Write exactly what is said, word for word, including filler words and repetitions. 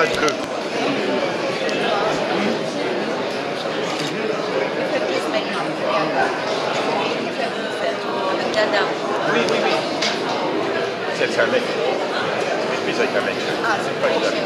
bleu. Oui, oui, oui. C'est un mec. C'est un mec. Ah, c'est pas